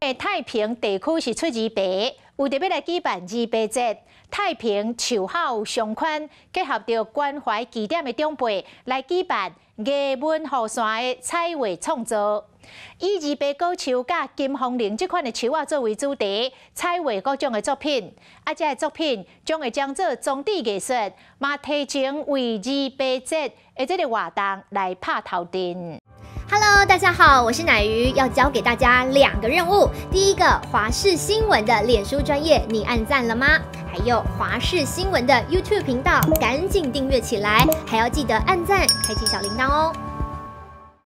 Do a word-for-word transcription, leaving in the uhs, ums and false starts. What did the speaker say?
的太平地区是出二白，为着要来举办二白节，太平树好上宽，结合着关怀据点的长辈来举办艺文互散的彩绘创作。以二白果树甲金风铃这款的树啊作为主题，彩绘各种的作品，啊，这个作品将会将做装置艺术，嘛提前为二白节的这个活动来拍头阵。 Hello， 大家好，我是乃瑜，要教给大家两个任务。第一个，华视新闻的脸书专页，你按赞了吗？还有华视新闻的 YouTube 频道，赶紧订阅起来，还要记得按赞，开启小铃铛哦。